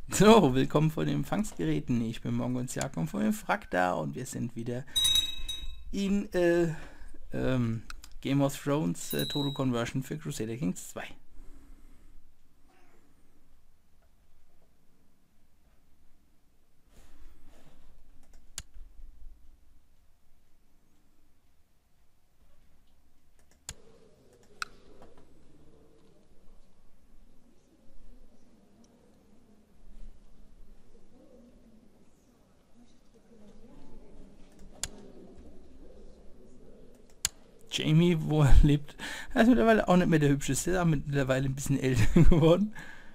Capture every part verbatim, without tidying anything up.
So, willkommen vor den Empfangsgeräten. Ich bin Mongon's Jakob von dem Frack da und wir sind wieder in äh, ähm, Game of Thrones äh, Total Conversion für Crusader Kings zwei. Jamie, wo er lebt, er ist mittlerweile auch nicht mehr der hübscheste, er ist mittlerweile ein bisschen älter geworden.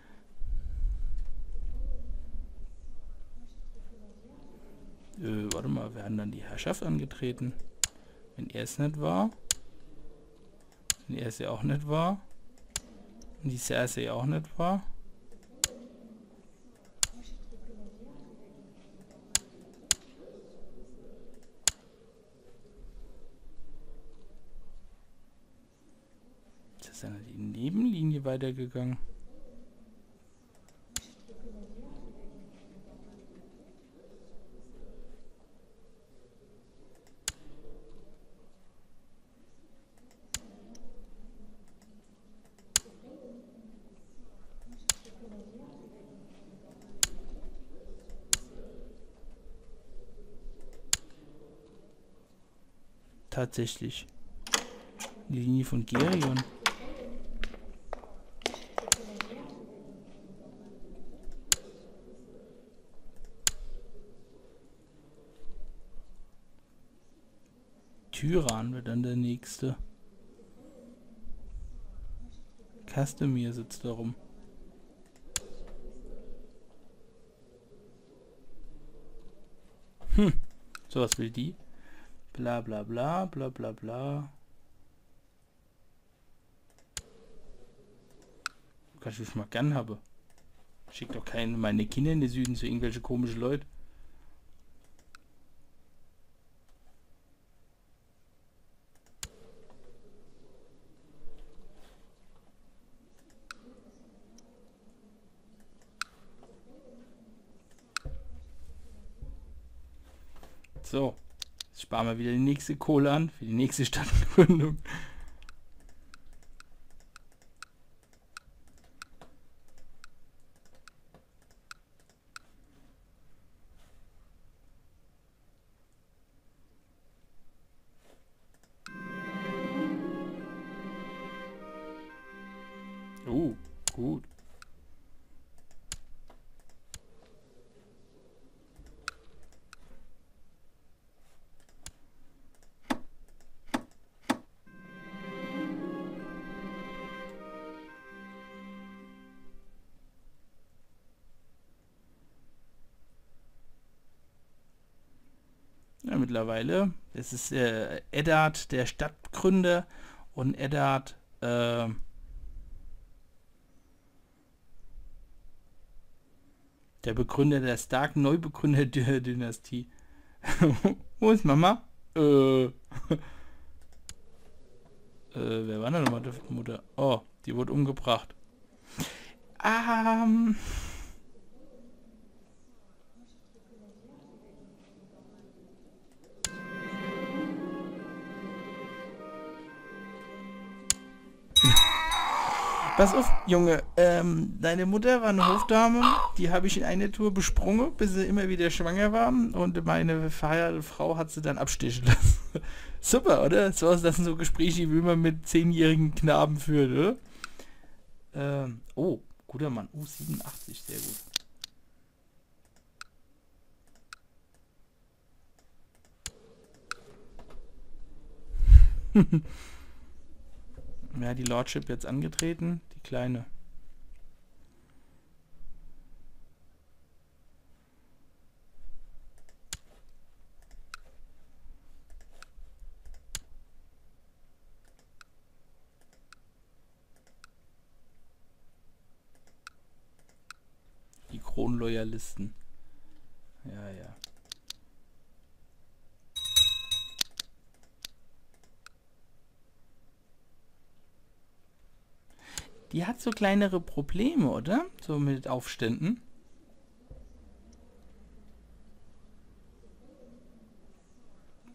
Äh, warte mal, wir haben dann die Herrschaft angetreten. Wenn er es nicht war. Wenn er es ja auch nicht war. Und die Cersei auch nicht war. Ist dann die Nebenlinie weitergegangen? Tatsächlich. Die Linie von Gerion. Tyran wird dann der nächste. Castamir sitzt da rum. Hm, so was will die? Bla bla bla bla bla bla. Kannst du es mal gern haben. Schick doch keine meine Kinder in den Süden zu irgendwelche komische Leute. So, jetzt sparen wir wieder die nächste Kohle an für die nächste Stadtgründung. Oh, gut. Ja, mittlerweile. Es ist äh, Eddard, der Stadtgründer, und Eddard, äh, der Begründer der Stark, Neubegründer der Dynastie. Wo ist Mama? Äh, äh, wer war denn nochmal die Mutter? Oh, die wurde umgebracht. Ähm... Pass auf, Junge, ähm, deine Mutter war eine Hofdame, die habe ich in einer Tour besprungen, bis sie immer wieder schwanger war, und meine verheiratete Frau hat sie dann abstechen lassen. Super, oder? So, das sind so Gespräche, wie man mit zehnjährigen Knaben führt, oder? Ähm, oh, guter Mann. Uh, siebenundachtzig, sehr gut. Ja, die Lordship jetzt angetreten, die kleine. Die Kronloyalisten. Ja, ja. Die hat so kleinere Probleme, oder? So mit Aufständen.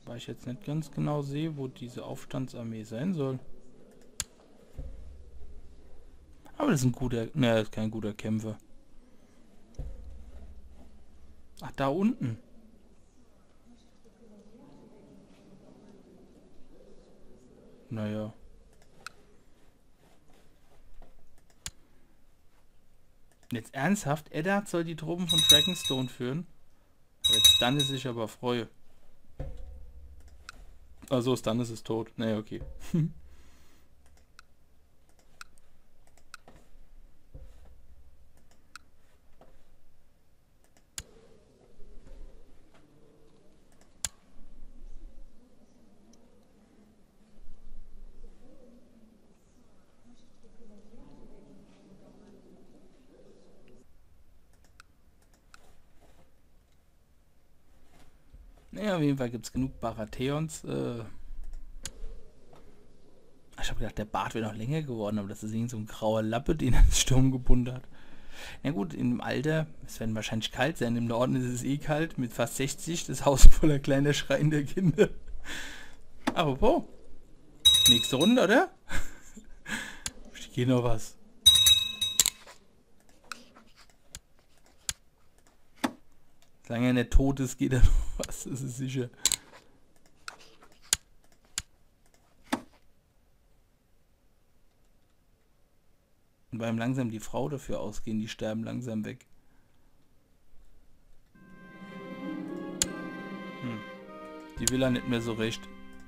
Weil ich jetzt nicht ganz genau sehe, wo diese Aufstandsarmee sein soll. Aber das ist ein guter... Ne, das ist kein guter Kämpfer. Ach, da unten. Naja. Jetzt ernsthaft? Eddard soll die Truppen von Dragonstone führen? Jetzt dann ist ich aber freue. Also dann ist es tot. Naja, okay. Naja, auf jeden Fall gibt es genug Baratheons. Äh ich habe gedacht, der Bart wäre noch länger geworden, aber das ist irgend so ein grauer Lappe, den er ins Sturm gebunden hat. Na gut, im Alter, es werden wahrscheinlich kalt sein. Im Norden ist es eh kalt, mit fast sechzig, das Haus voller kleiner schreiender Kinder. Apropos, nächste Runde, oder? Ich gehe noch was. Solange er nicht tot ist, geht er noch was, das ist sicher. Und beim langsam die Frau dafür ausgehen, die sterben langsam weg. Hm. Die will er nicht mehr so recht.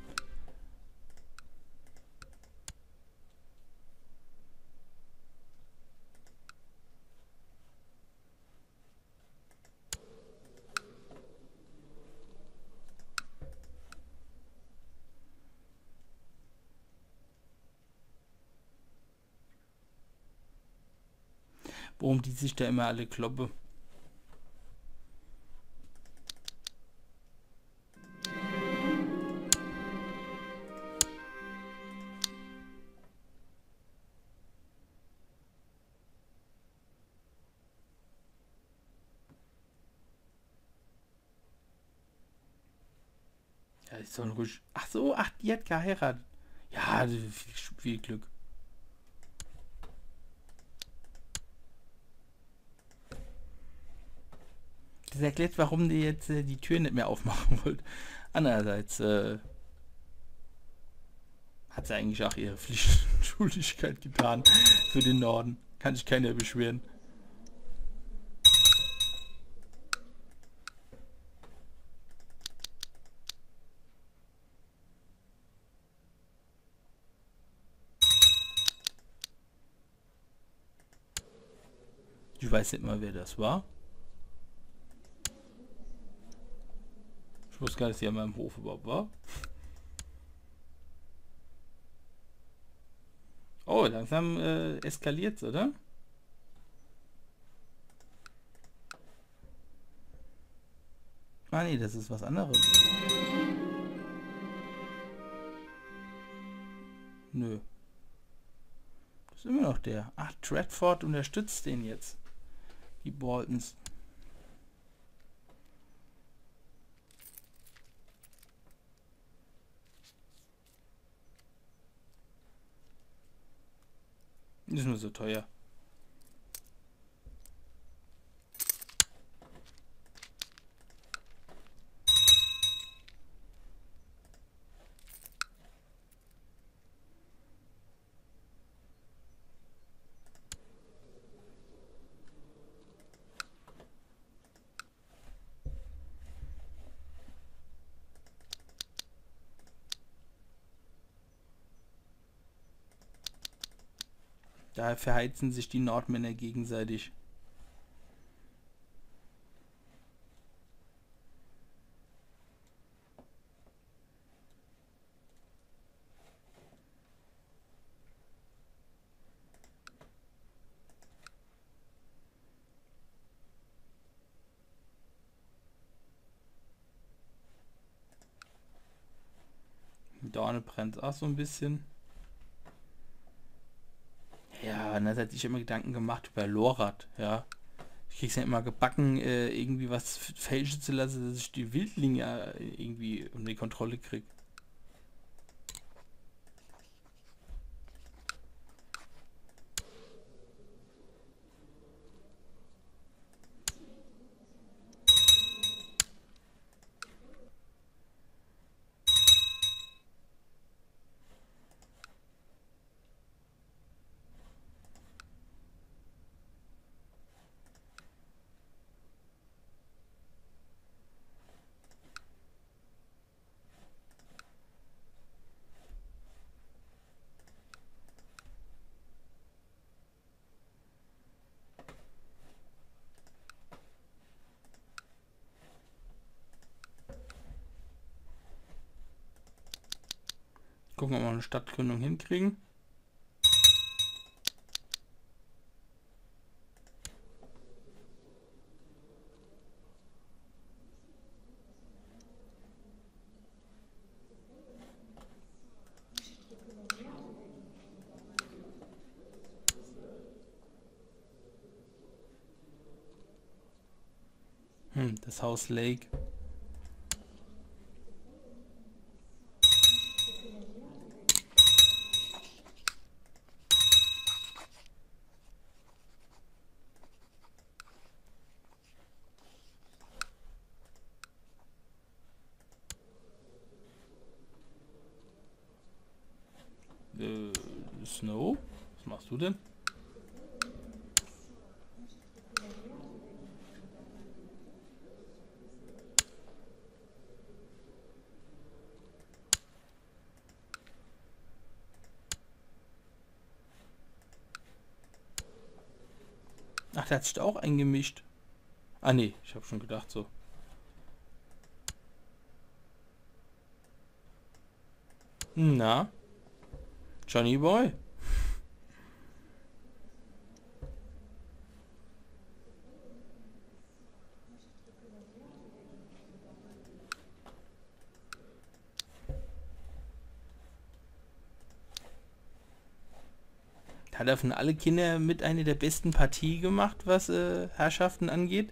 Warum die sich da immer alle kloppe? Ja, ich soll ruhig... Ach so, ach, die hat geheiratet. Ja, viel, viel Glück. Das erklärt, warum die jetzt äh, die Tür nicht mehr aufmachen wollt. Andererseits äh, hat sie eigentlich auch ihre Pflicht und Schuldigkeit getan für den Norden. Kann sich keiner beschweren. Ich weiß nicht mal, wer das war. Ich wusste gar nicht, dass sie an meinem Hof überhaupt war. Oh, langsam äh, eskaliert's, oder? Ah nee, das ist was anderes. Nö. Das ist immer noch der. Ach, Dreadfort unterstützt den jetzt. Die Boltons. Ist nur so teuer. Da verheizen sich die Nordmänner gegenseitig. Dorne brennt auch so ein bisschen. Ja, und das hat sich immer Gedanken gemacht über Lorath, ja. Ich krieg's ja immer gebacken, äh, irgendwie was fälschen zu lassen, dass ich die Wildlinge äh, irgendwie unter die Kontrolle krieg. Gucken, ob wir eine Stadtgründung hinkriegen. Hm, das Haus Lake. Äh, Snow? Was machst du denn? Ach, der hat sich da auch eingemischt. Ah nee, ich habe schon gedacht so. Na? Johnny Boy? Hat er von alle Kinder mit einer der besten Partie gemacht, was äh, Herrschaften angeht?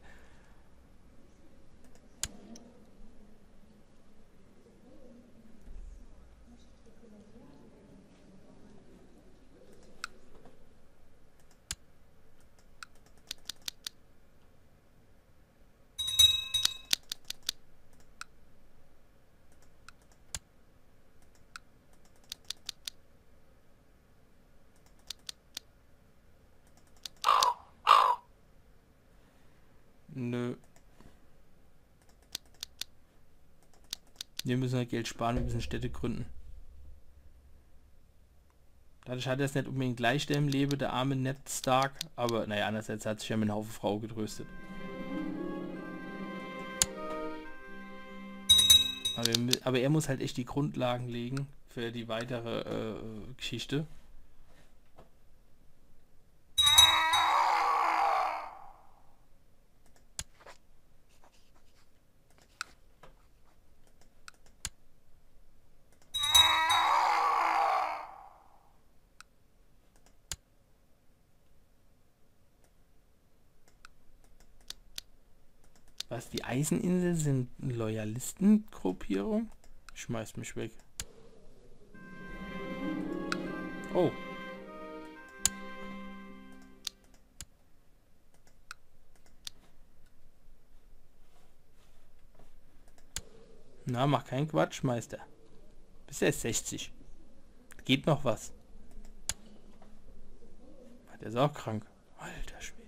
Nö. Wir müssen halt Geld sparen, wir müssen Städte gründen. Dadurch hat er es nicht unbedingt leichter im Leben, der arme Ned Stark, aber naja, andererseits hat sich ja mit einem Haufen Frau getröstet. Aber, wir, aber er muss halt echt die Grundlagen legen für die weitere äh, Geschichte. Was, die Eiseninsel sind Loyalistengruppierung? Schmeißt mich weg. Oh. Na, mach keinen Quatsch, Meister. Bis er ist sechzig. Geht noch was. Der ist auch krank. Alter Schwede.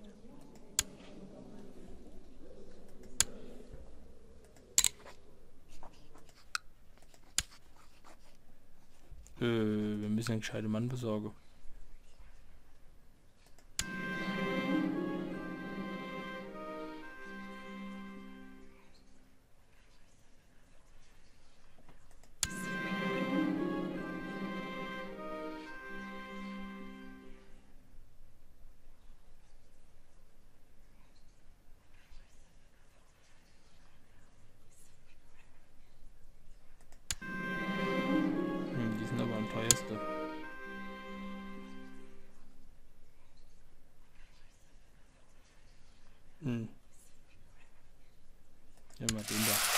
Äh, wir müssen einen gescheiten Mann besorgen. Hm, die sind aber am teuersten. Ja, mal den da.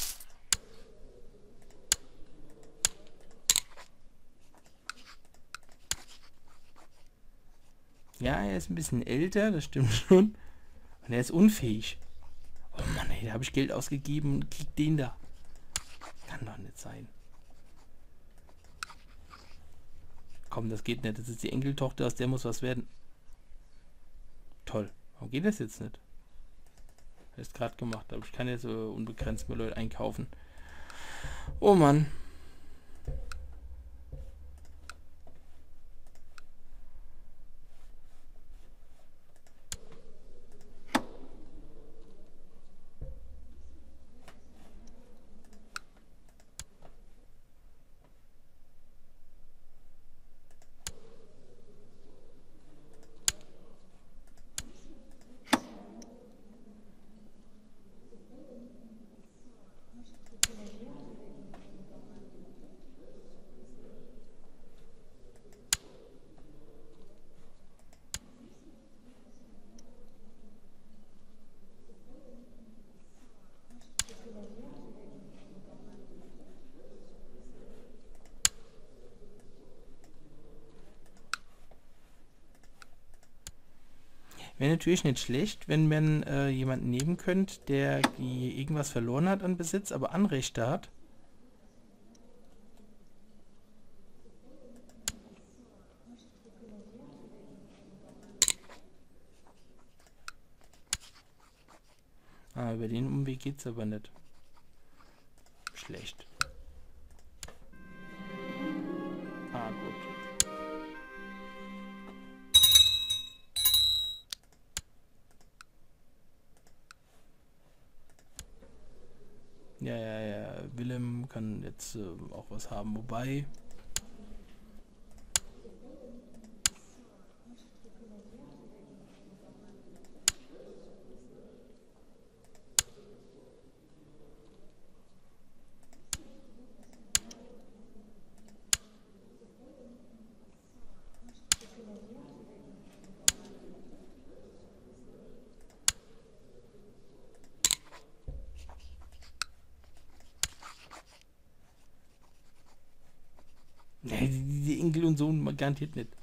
Ja, er ist ein bisschen älter, das stimmt schon. Und er ist unfähig. Oh Mann, ey, da habe ich Geld ausgegeben und krieg den da. Kann doch nicht sein. Komm, das geht nicht. Das ist die Enkeltochter, aus der muss was werden. Toll. Warum geht das jetzt nicht? Das ist gerade gemacht, aber ich kann jetzt so unbegrenzt mehr Leute einkaufen. Oh Mann. Wäre natürlich nicht schlecht, wenn man äh, jemanden nehmen könnte, der die irgendwas verloren hat an Besitz, aber Anrechte hat. Ah, über den Umweg geht's aber nicht. Schlecht. Ah, gut. Ja, ja, ja. Willem kann jetzt äh, auch was haben, wobei... Nee, die, die Enkel und Sohn garantiert nicht.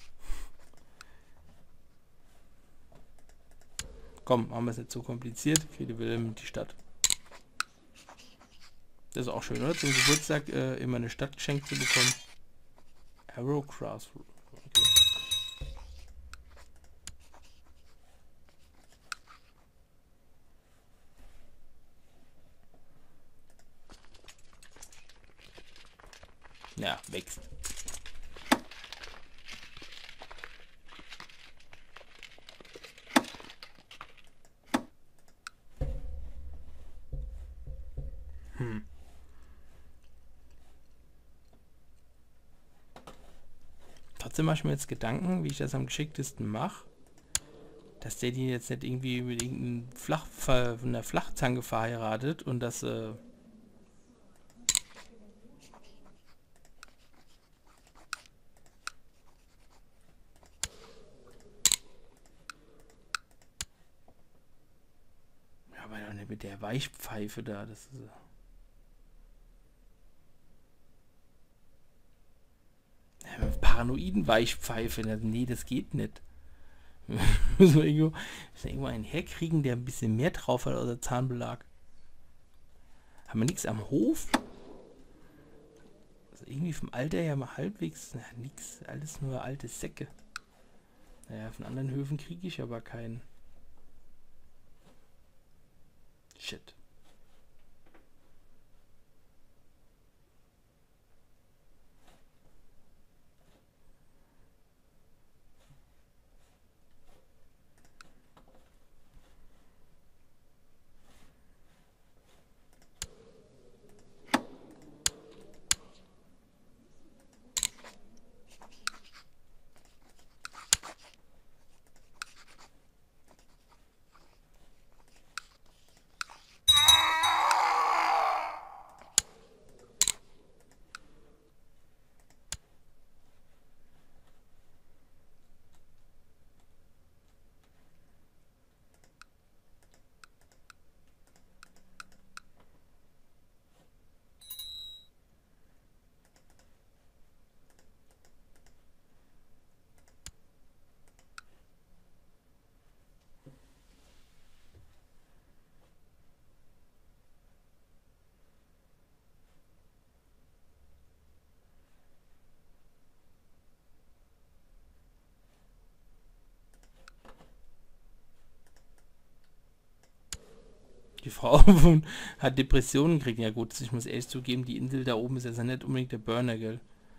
Komm, machen wir es nicht so kompliziert. Kriege Willem die Stadt. Das ist auch schön, oder? Zum Geburtstag äh, immer eine Stadt geschenkt zu bekommen. Arrow Cross. Okay. Ja, wächst. Hm. Trotzdem mache ich mir jetzt Gedanken, wie ich das am geschicktesten mache. Dass der die jetzt nicht irgendwie mit irgendeinem Flach, von der Flachzange verheiratet und das äh, ja, aber doch nicht mit der Weichpfeife da, das ist äh ja, paranoiden Weichpfeife, nee, das geht nicht. Müssen wir irgendwo, müssen wir irgendwo einen herkriegen, der ein bisschen mehr drauf hat, außer Zahnbelag. Haben wir nichts am Hof? Also irgendwie vom Alter ja mal halbwegs, na, nix, alles nur alte Säcke. Naja, von anderen Höfen kriege ich aber keinen. Shit. Die Frau hat Depressionen gekriegt. Ja gut, ich muss ehrlich zugeben, die Insel da oben ist ja nicht unbedingt der Burner, gell?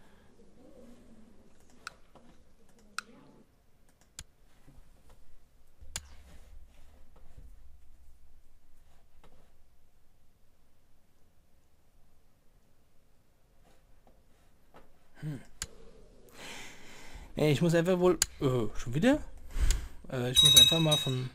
Hm. Ey, ich muss einfach wohl... Oh, schon wieder? Äh, ich muss einfach mal von...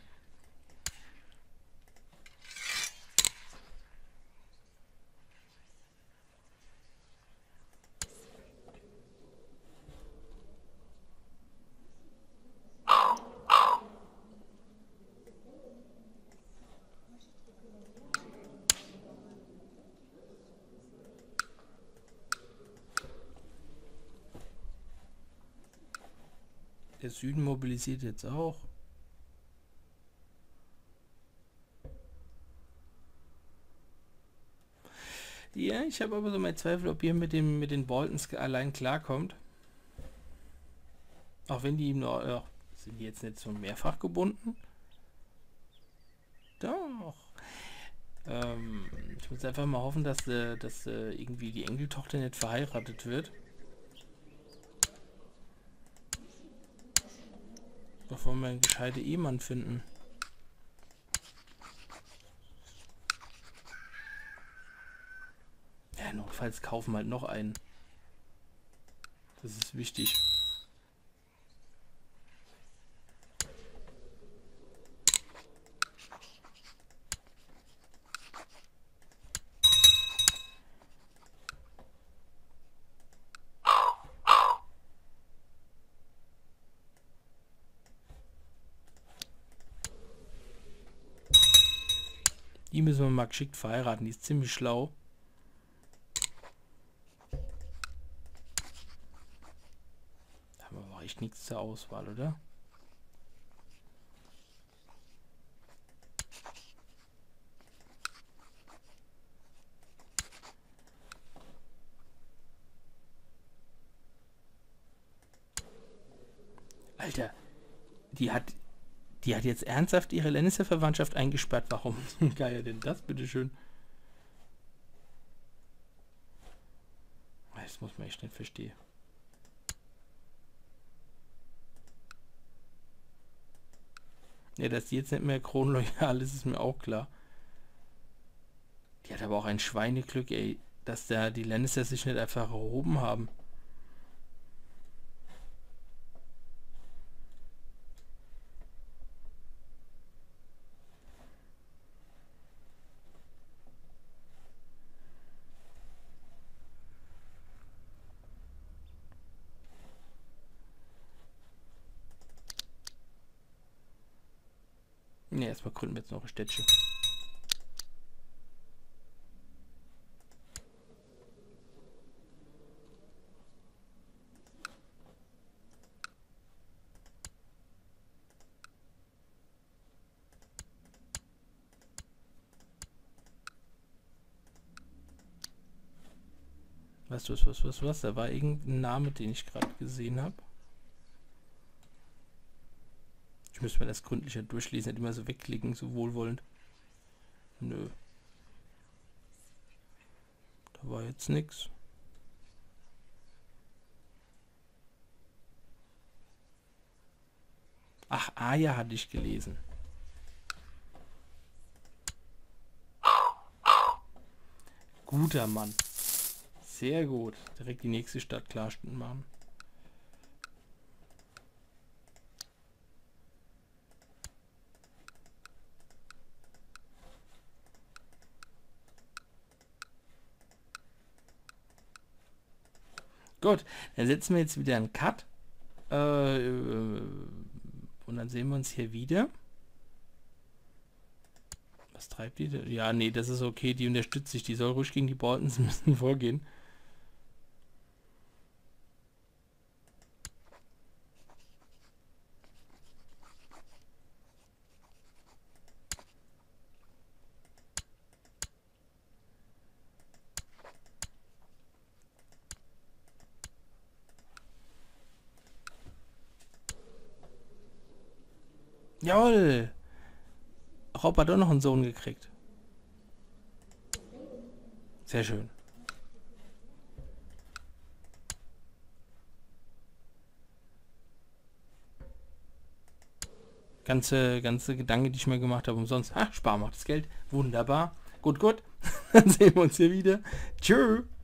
Der Süden mobilisiert jetzt auch. Ja, ich habe aber so meine Zweifel, ob ihr mit dem mit den Boltons allein klarkommt. Auch wenn die ihm nur... Äh, sind die jetzt nicht so mehrfach gebunden? Doch. Ähm, ich muss einfach mal hoffen, dass, äh, dass äh, irgendwie die Enkeltochter nicht verheiratet wird. Bevor wir einen gescheiten Ehemann finden. Ja, notfalls kaufen wir halt noch einen. Das ist wichtig. Die müssen wir mal geschickt verheiraten. Die ist ziemlich schlau. Da haben wir aber echt nichts zur Auswahl, oder? Alter, die hat... Die hat jetzt ernsthaft ihre Lannister-Verwandtschaft eingesperrt. Warum zum Geier denn das, bitteschön? Das muss man echt nicht verstehen. Ja, dass die jetzt nicht mehr kronloyal ist, ist mir auch klar. Die hat aber auch ein Schweineglück, ey, dass da die Lannister sich nicht einfach erhoben haben. Ne, erstmal gründen wir jetzt noch ein Städtchen. Was, was, was, was, was? Da war irgendein Name, den ich gerade gesehen habe. Ich müsste mir das gründlicher durchlesen, nicht immer so wegklicken, so wohlwollend. Nö. Da war jetzt nichts. Ach, Aya hatte ich gelesen. Guter Mann. Sehr gut. Direkt die nächste Stadt klar machen. Gut, dann setzen wir jetzt wieder einen Cut. Äh, und dann sehen wir uns hier wieder. Was treibt die denn? Ja, nee, das ist okay. Die unterstützt sich. Die soll ruhig gegen die Boltons müssen vorgehen. Jawohl! Rob hat auch noch einen Sohn gekriegt. Sehr schön. Ganze, ganze Gedanken, die ich mir gemacht habe, umsonst. Ha, Spar macht das Geld. Wunderbar. Gut, gut. Dann sehen wir uns hier wieder. Tschüss.